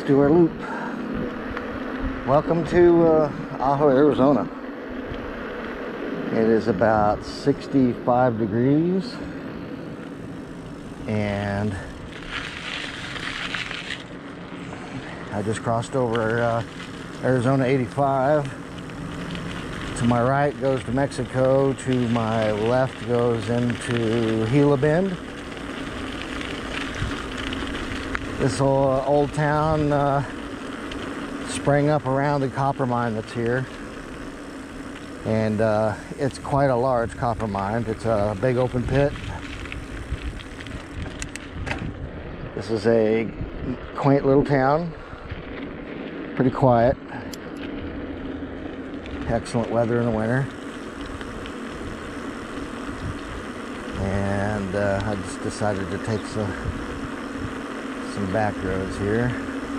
do our loop. Welcome to Ajo, Arizona. It is about 65 degrees and I just crossed over Arizona 85. To my right goes to Mexico, to my left goes into Gila Bend. This old town sprang up around the copper mine that's here, and it's quite a large copper mine. It's a big open pit. This is a quaint little town, pretty quiet. Excellent weather in the winter, and I just decided to take some back roads here.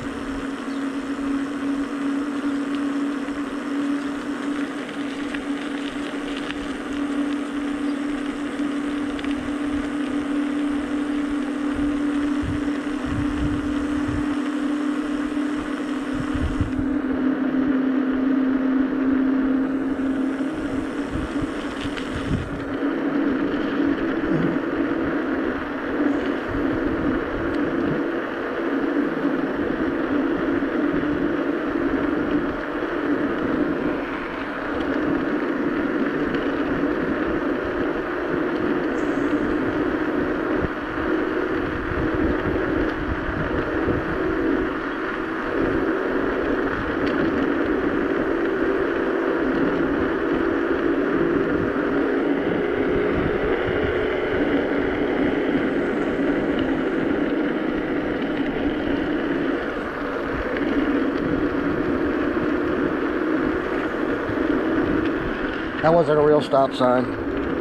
That wasn't a real stop sign.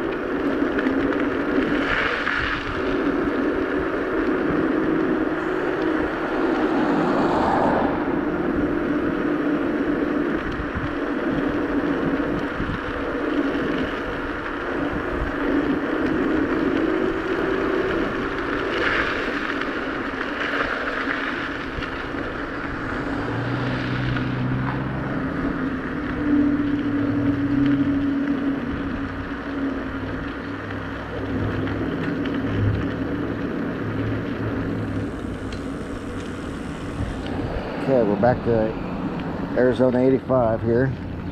Okay, we're back to Arizona 85 here.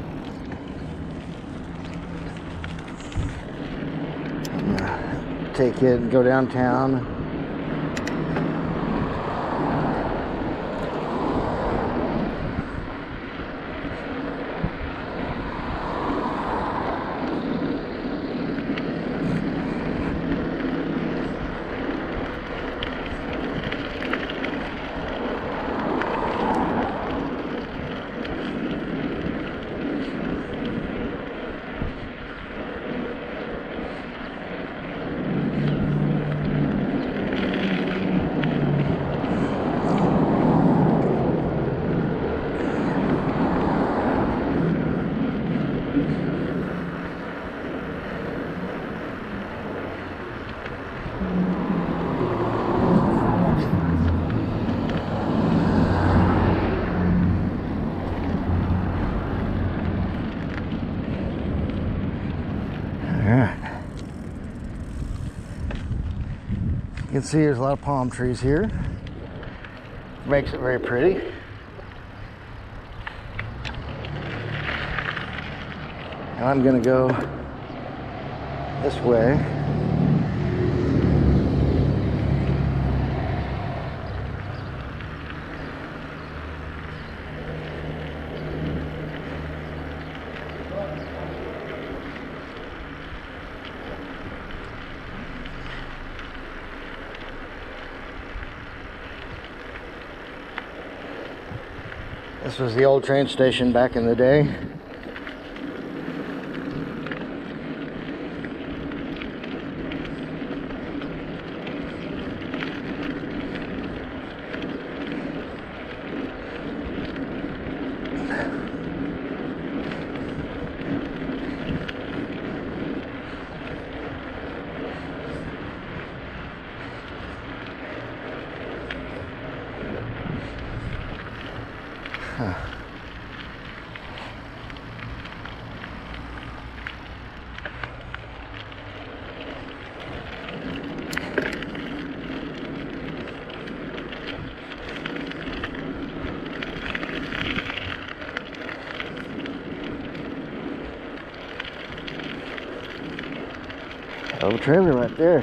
Take it and go downtown. You can see there's a lot of palm trees here. Makes it very pretty. And I'm gonna go this way. This was the old train station back in the day. Old trailer right there.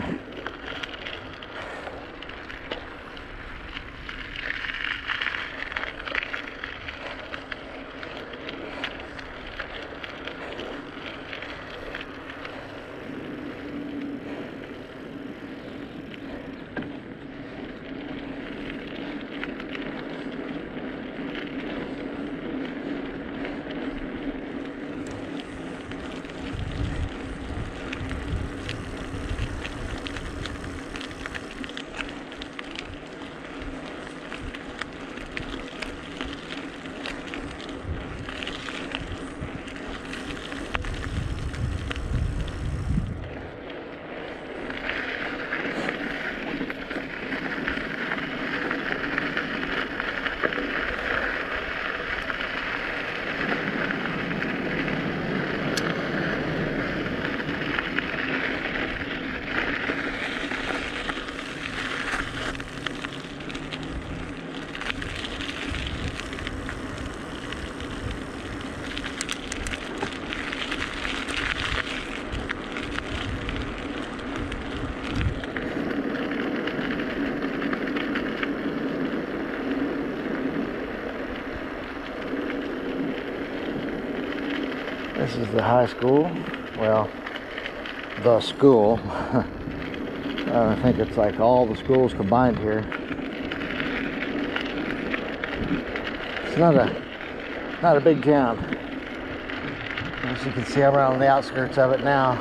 This is the high school. Well, the school. I think it's like all the schools combined here. It's not a big town. As you can see, I'm around the outskirts of it now.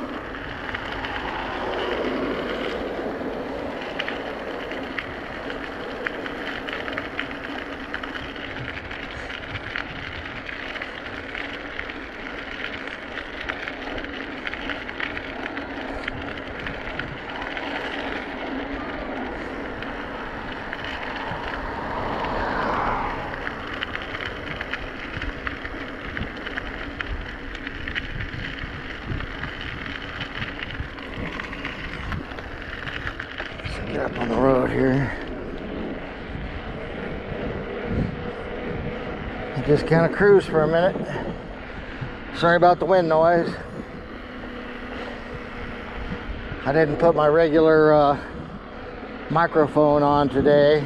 Get up on the road here. I just kind of cruise for a minute. Sorry about the wind noise. I didn't put my regular microphone on today.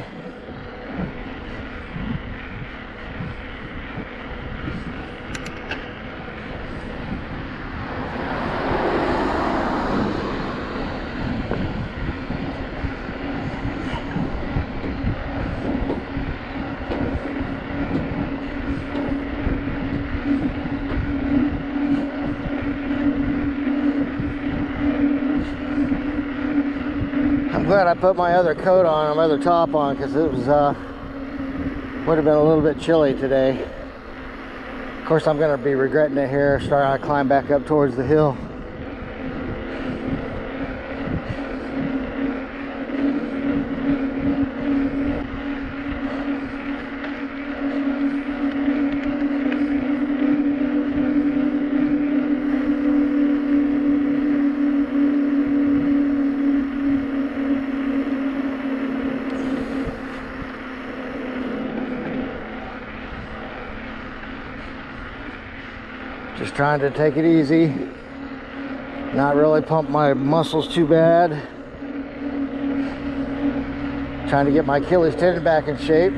I'm glad I put my other coat on, my other top on, because it was would have been a little bit chilly today. Of course, I'm going to be regretting it here, starting to climb back up towards the hill. Just trying to take it easy, not really pump my muscles too bad. Trying to get my Achilles tendon back in shape.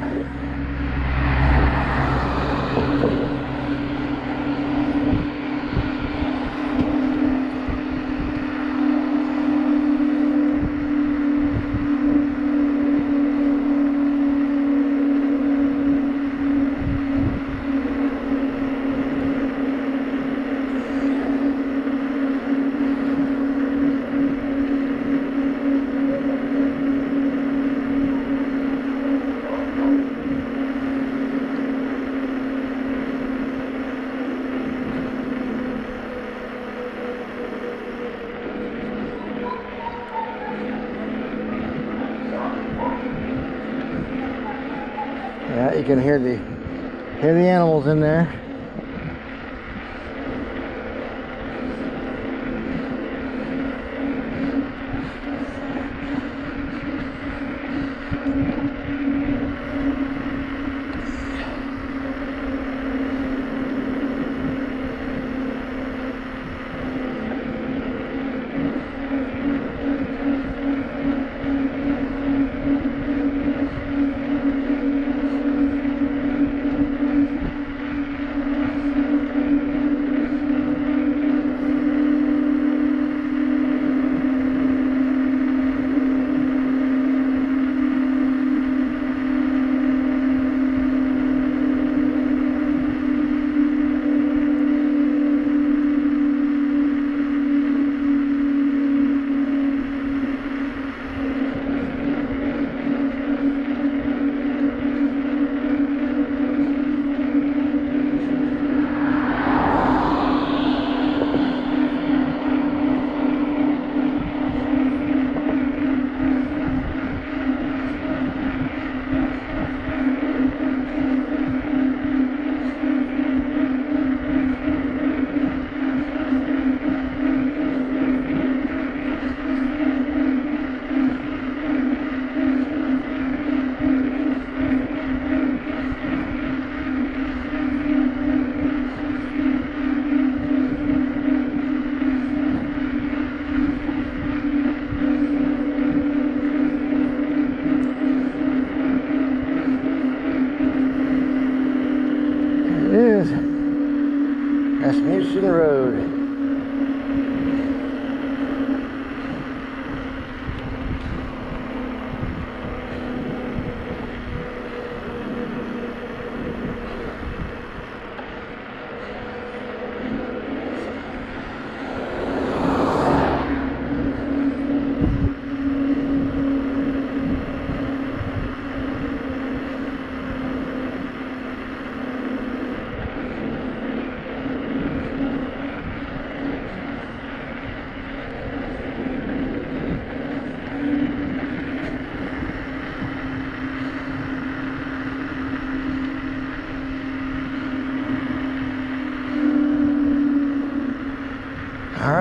Yeah, you can hear the animals in there.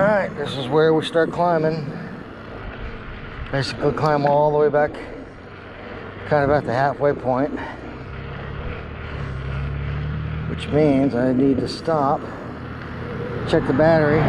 Alright, this is where we start climbing. Basically climb all the way back, kind of at the halfway point. Which means I need to stop, check the battery.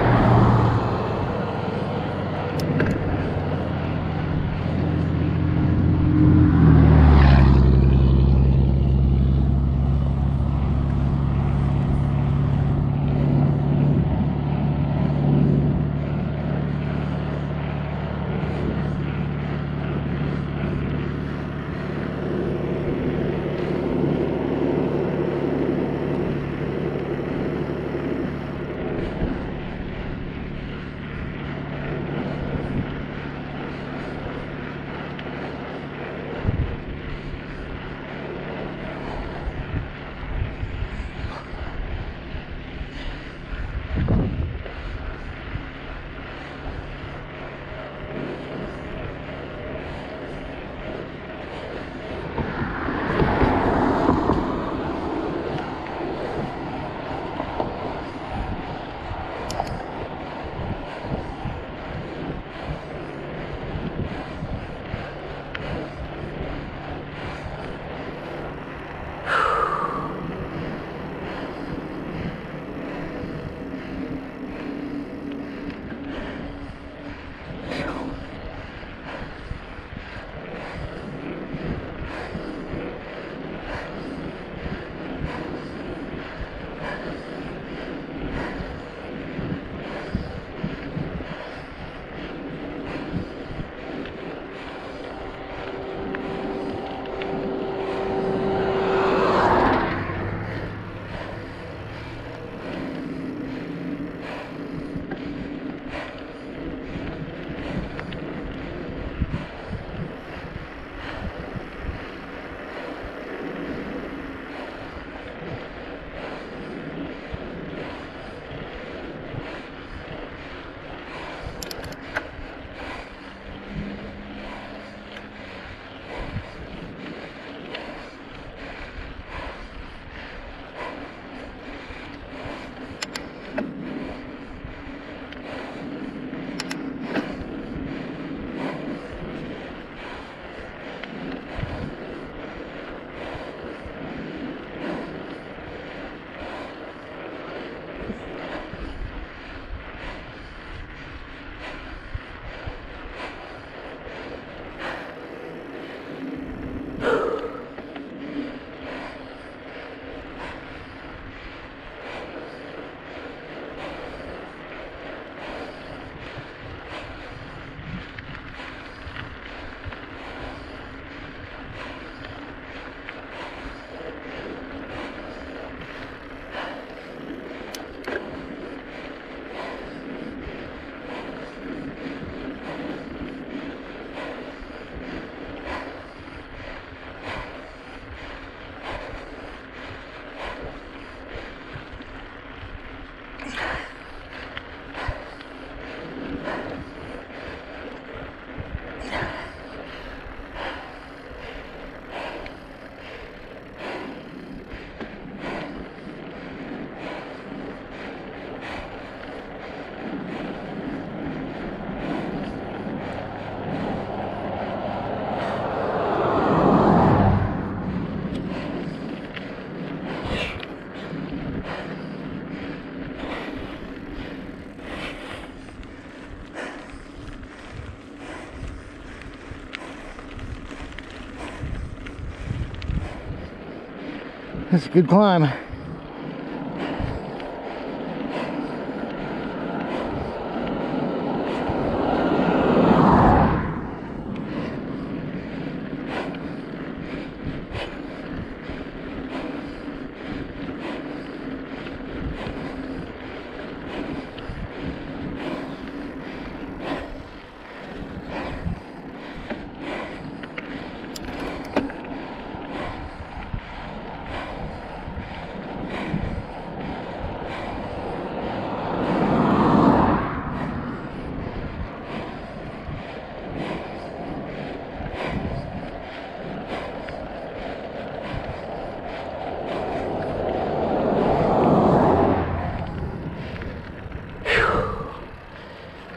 That's a good climb.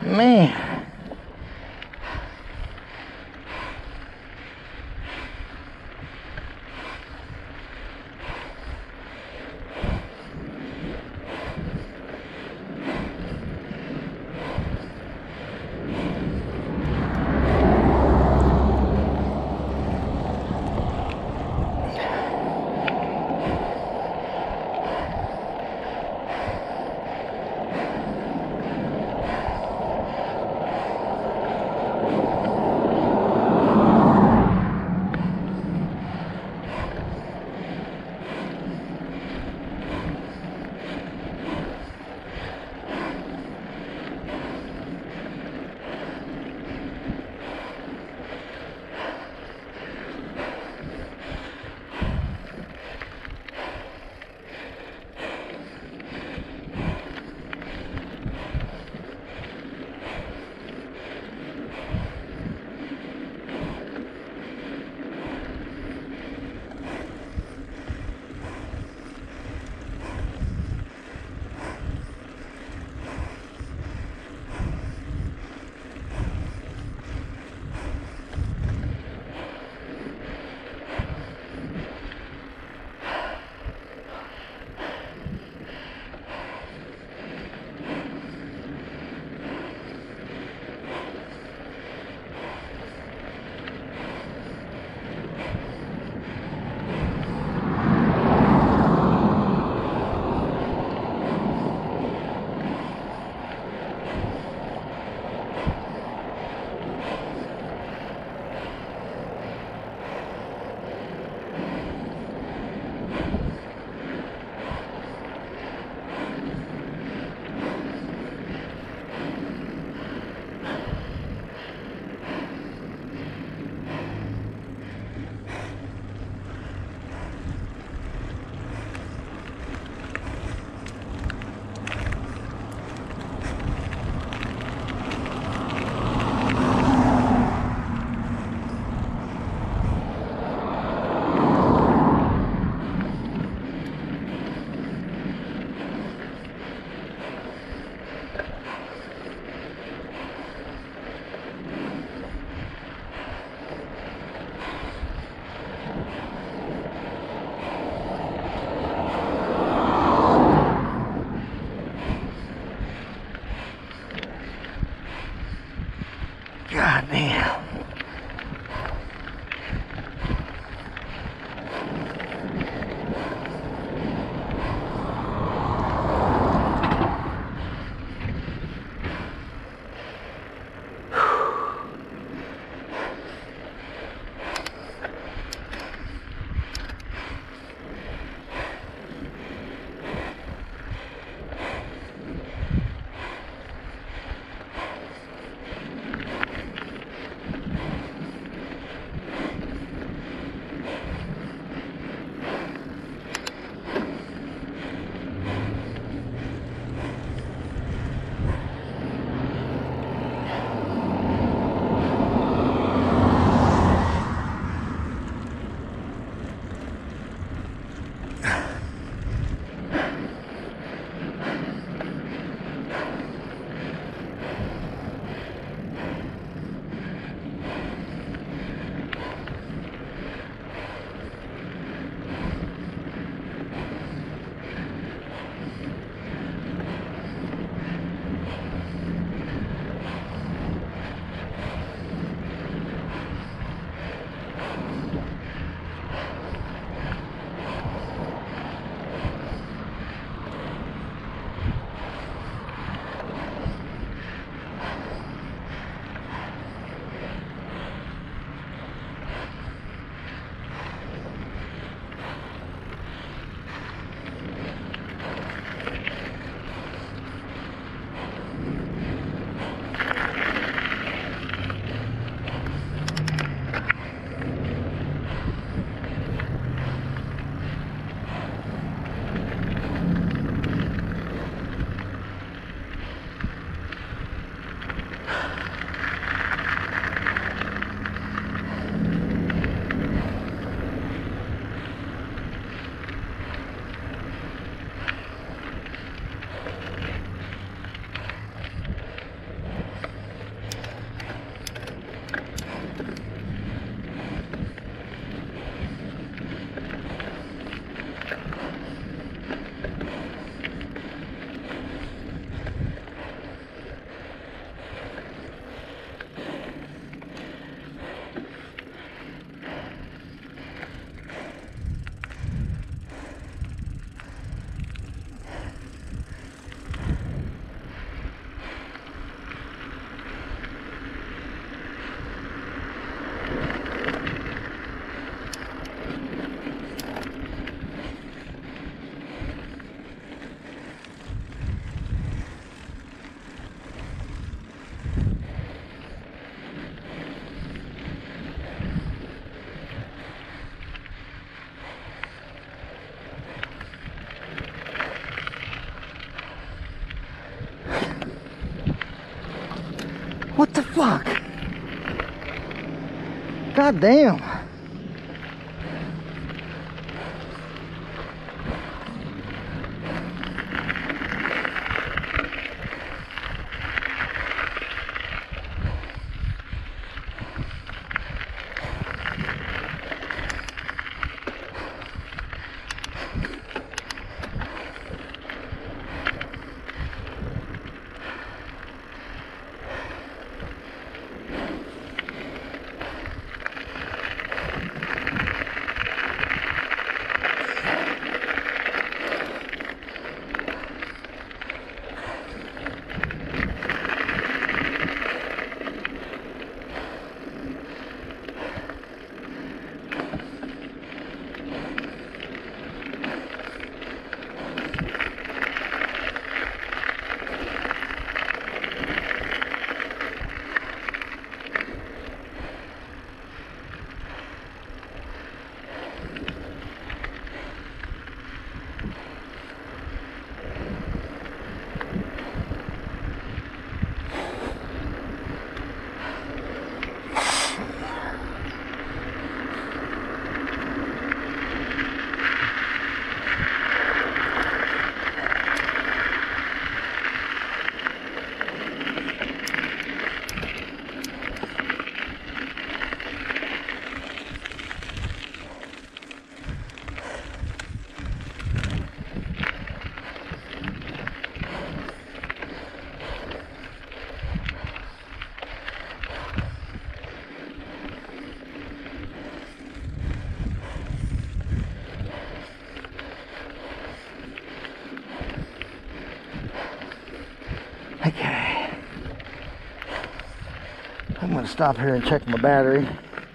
Man. God damn. What the fuck? God damn. Okay. I'm gonna stop here and check my battery.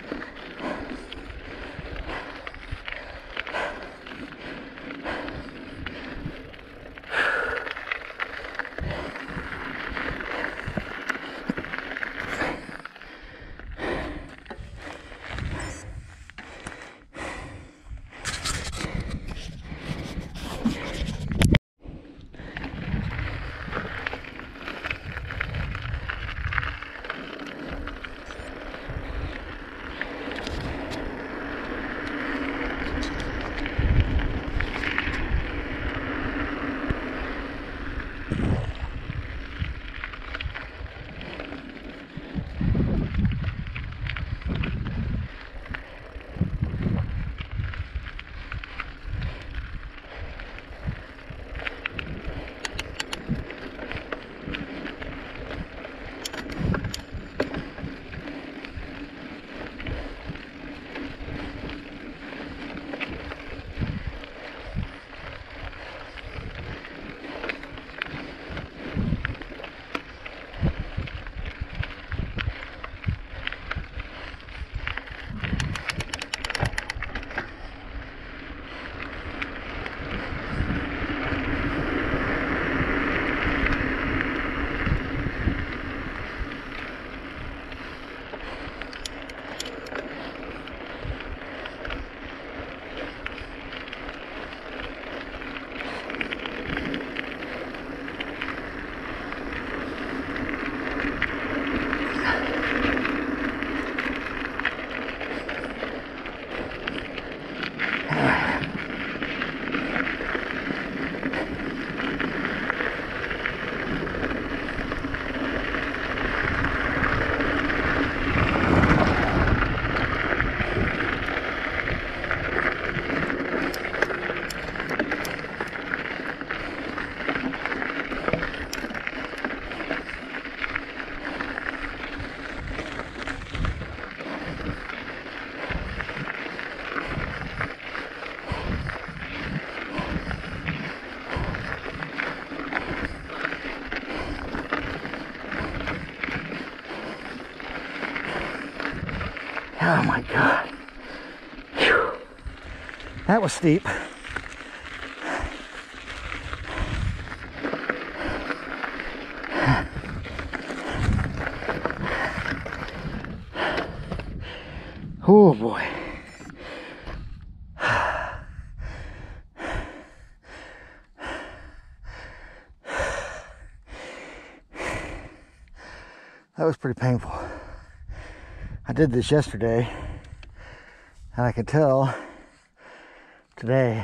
Oh my God. Whew. That was steep. Oh boy. That was pretty painful. I did this yesterday, and I could tell today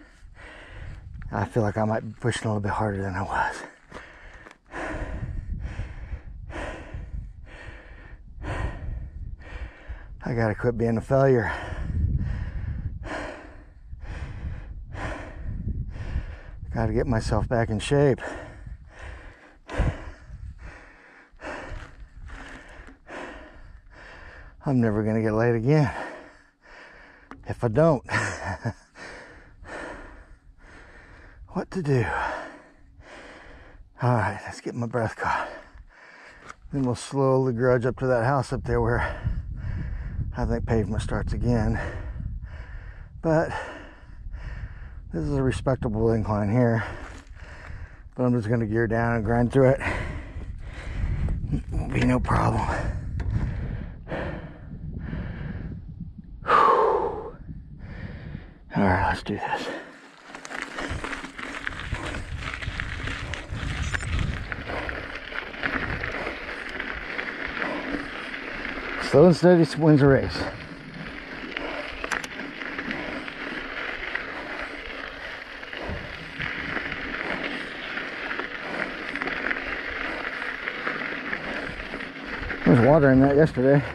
I feel like I might be pushing a little bit harder than I was. I gotta quit being a failure. Gotta get myself back in shape. I'm never gonna get late again if I don't. What to do? All right, let's get my breath caught. Then we'll slowly grudge up to that house up there where I think pavement starts again. But this is a respectable incline here. But I'm just gonna gear down and grind through it. Won't be no problem. All right, let's do this. Slow and steady wins a race. There was water in that yesterday.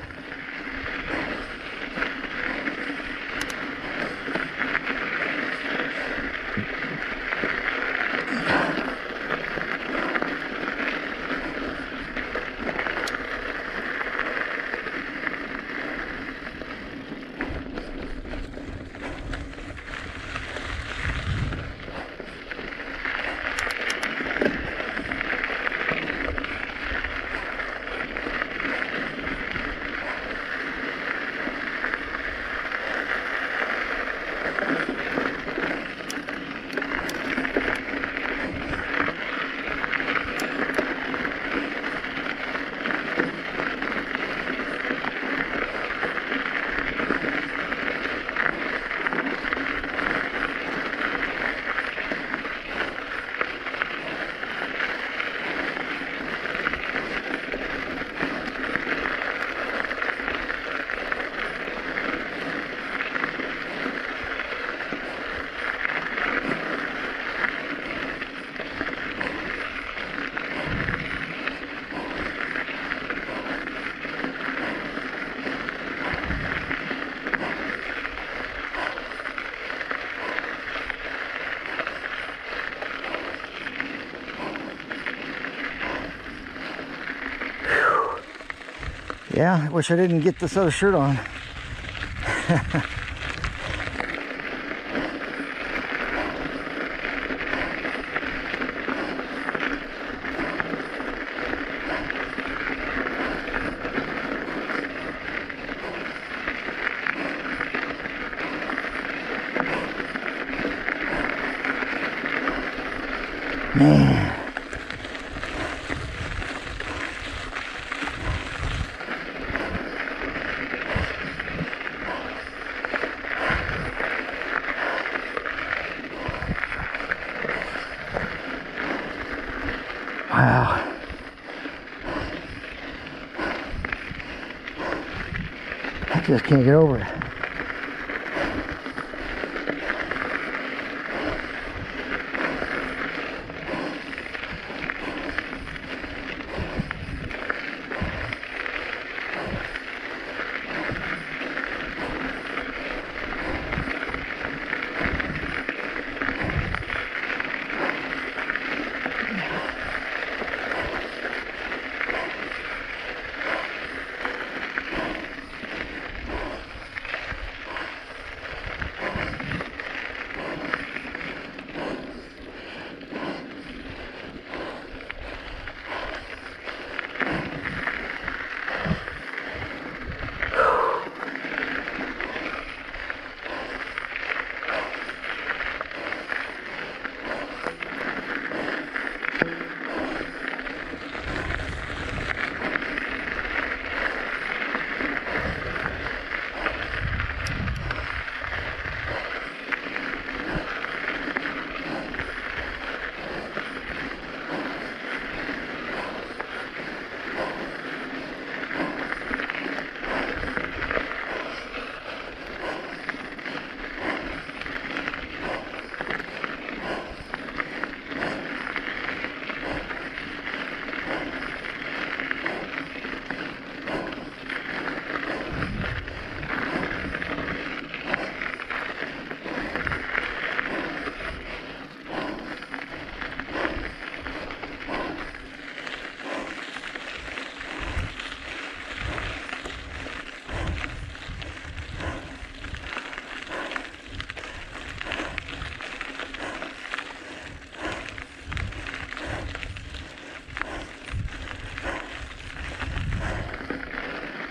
Yeah, I wish I didn't get this other shirt on. Man. Wow. I just can't get over it.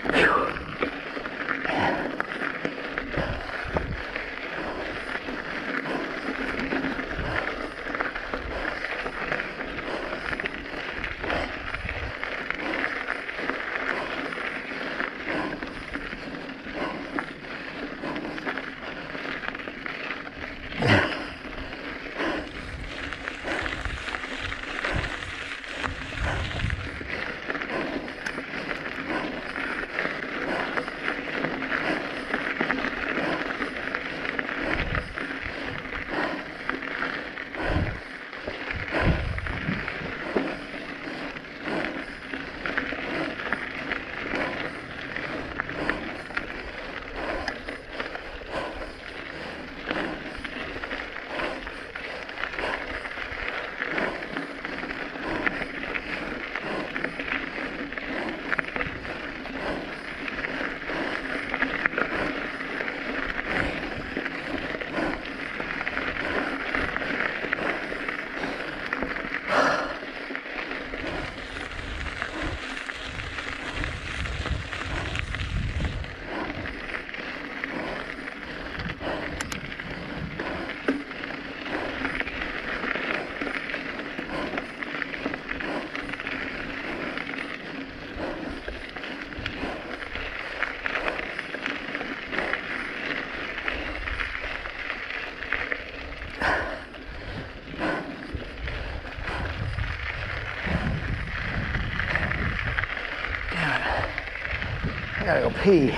I gotta go pee.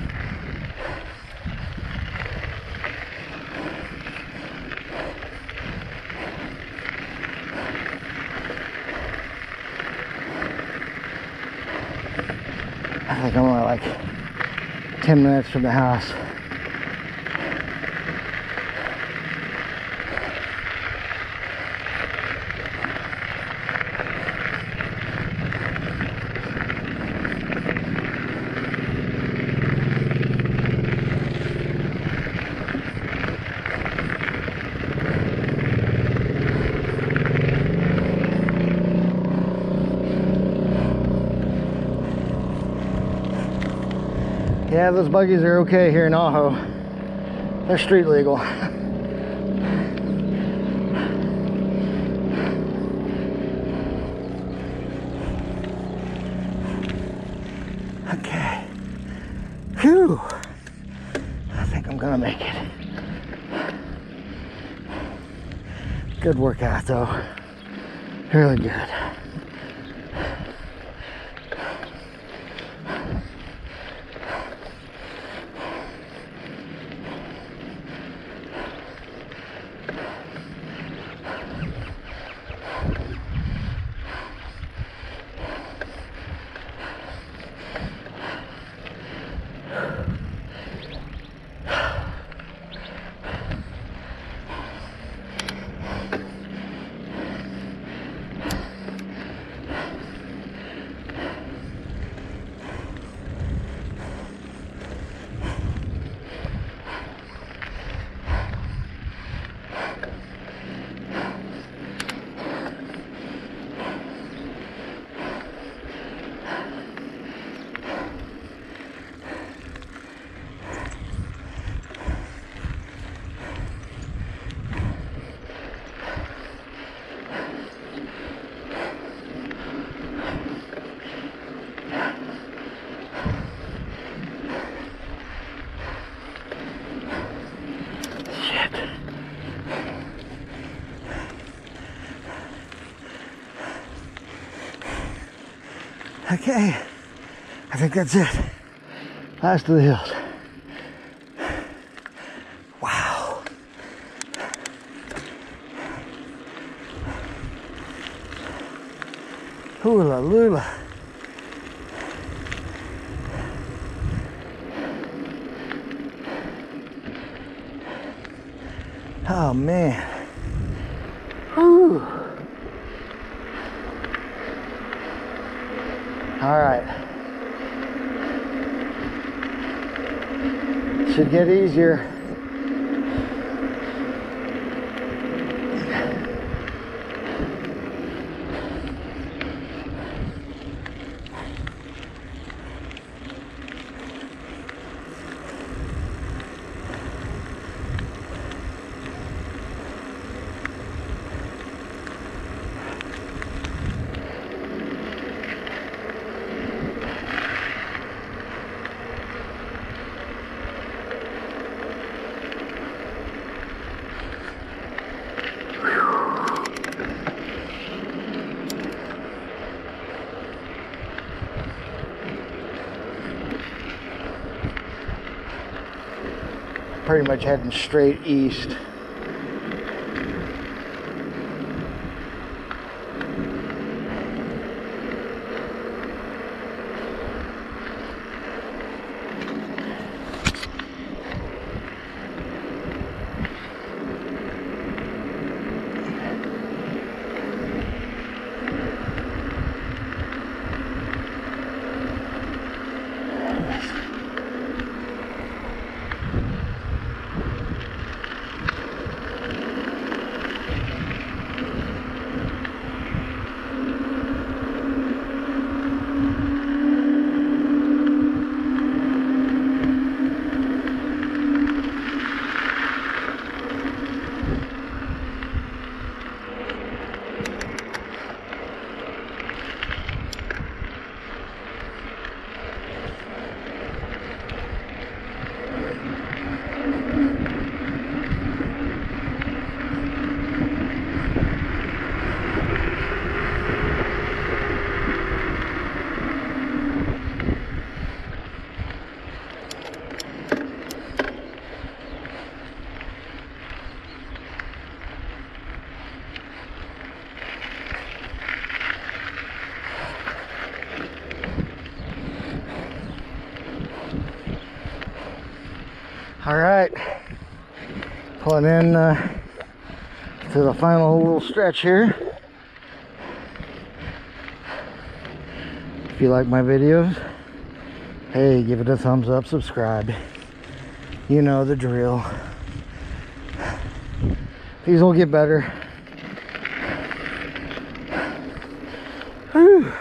I think I'm only like 10 minutes from the house. Yeah, those buggies are okay here in Ajo. They're street legal. Okay. Whew. I think I'm gonna make it. Good workout though. Really good. Okay, I think that's it. Last of the hills. Wow. Hula lula. Oh man. Whew. All right. Should get easier. pretty much heading straight east. All right, pulling in to the final little stretch here. If you like my videos, hey, give it a thumbs up, subscribe. You know the drill. These will get better. Whew.